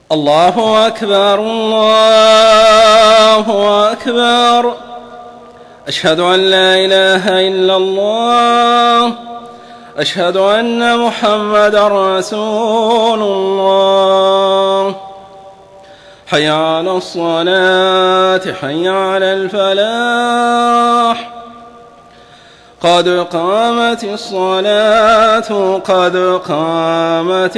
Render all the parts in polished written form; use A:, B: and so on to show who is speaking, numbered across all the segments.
A: الله أكبر الله أكبر. أشهد أن لا إله إلا الله. أشهد أن محمدا رسول الله. حي على الصلاة حي على الفلاح. قد قامت الصلاة قد قامت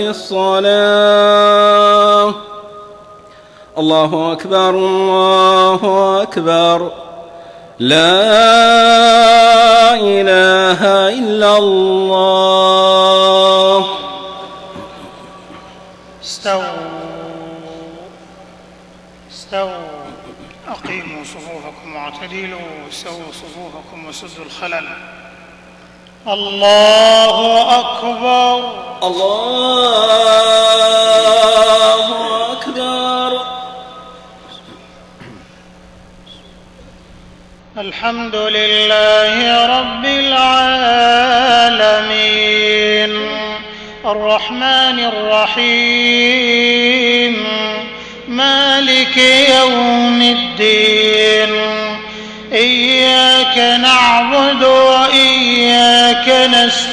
A: الصلاة. الله أكبر الله أكبر. لا إله إلا الله.
B: استووا أقيموا صفوفكم واعتدلوا، سووا صفوفكم وسدوا الخلل. الله أكبر
A: الله أكبر.
B: الحمد لله رب العالمين الرحمن الرحيم مالك يوم الدين. إياك نعبد وإياك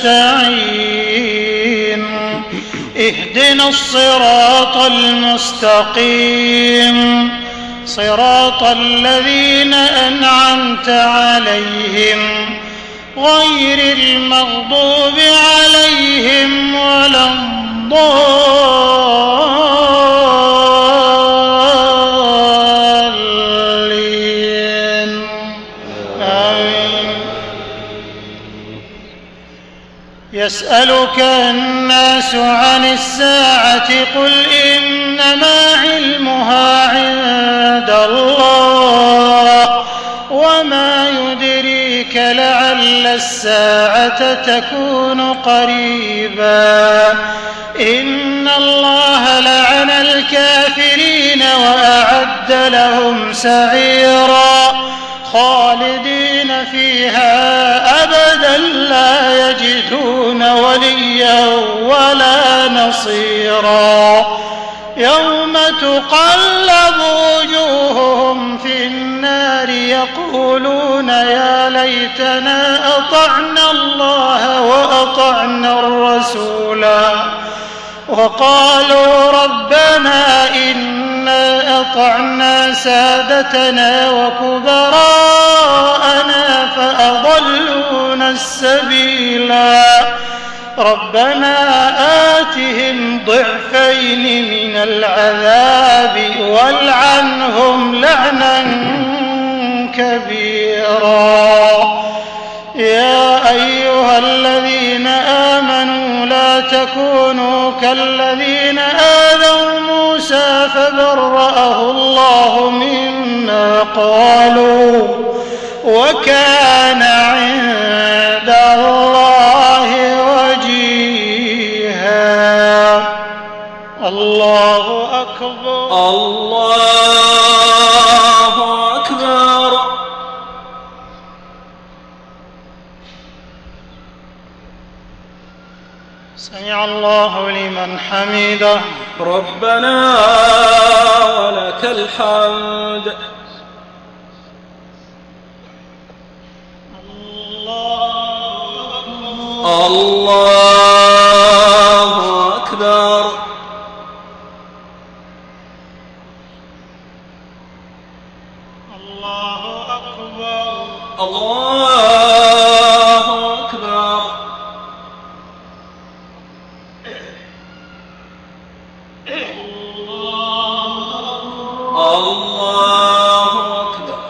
B: نستعين. اهدنا الصراط المستقيم صراط الذين أنعمت عليهم غير المغضوب عليهم ولا الضالين. آمين. يسألك الناس عن الساعة قل إنما علمها عند الله وما يدريك لعل الساعة تكون قريبا. إن الله لعن الكافرين وأعد لهم سعيرا خالدين فيها أبدا لا يجدون وليا ولا نصيرا. يوم تقلب وجوههم في النار يقولون يا ليتنا أطعنا الله وأطعنا الرسولا وقالوا ربنا إنا أطعنا سادتنا وكبراءنا فأضلونا السبيلا. ربنا آتهم ضعفين من العذاب والعنهم لعنا كبيرا. يا أيها الذين آمنوا لا تكونوا كالذين آذوا موسى فبرأه الله مما قالوا وكان عند الله وجيها. الله أكبر
A: الله أكبر.
B: سمع الله لمن حمده.
A: ربنا ولك الحمد. الله أكبر.
B: الله أكبر.
A: الله أكبر. الله أكبر.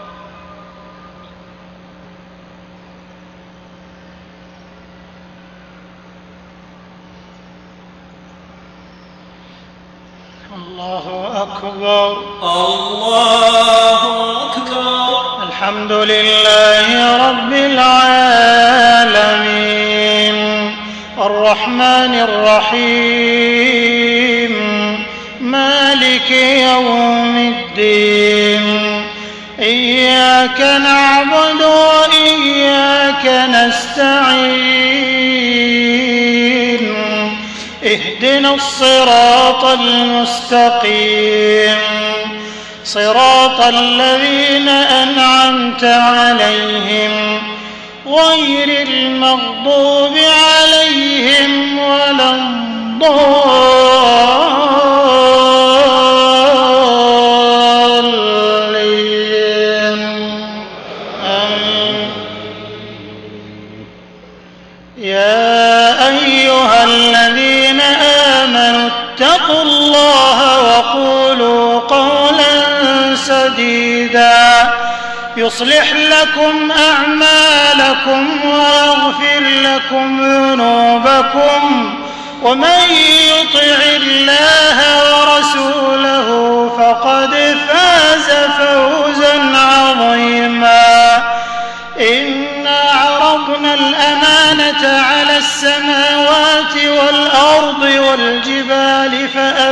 B: الله أكبر.
A: الله أكبر.
B: الحمد لله رب العالمين الرحمن الرحيم مالك يوم الدين. إياك نعبد وإياك نستعين. اهدنا الصراط المستقيم صراط الذين أنعمت عليهم غير المغضوب عليهم ولا الضالين آمين. يا أيها الذين آمنوا اتقوا الله وقولوا قولا سديدا يصلح لكم أعمالكم ويغفر لكم ذنوبكم ومن يطع الله ورسوله فقد فاز فوزا عظيما. إنا عرضنا الأمانة على السماوات والأرض والجبال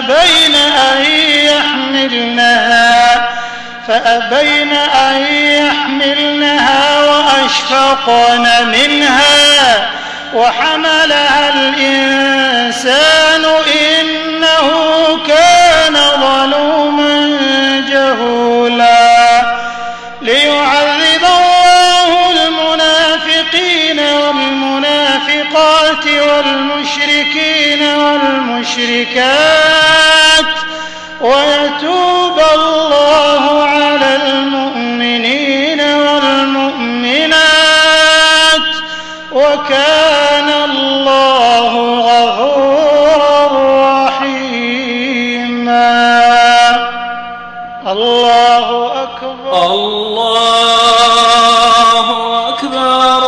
B: فأبين أن يحملنها وأشفقن منها وحملها الإنسان إنه كان ظلوما جهولا. ليعذب الله المنافقين والمنافقات والمشركين والمشركات ويتوب الله على المؤمنين والمؤمنات وكان الله غفورا رحيما. الله أكبر.
A: الله أكبر.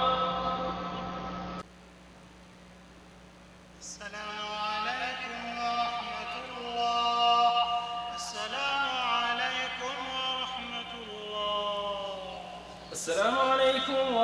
B: السلام عليكم ورحمة الله. السلام عليكم ورحمة الله.
A: السلام عليكم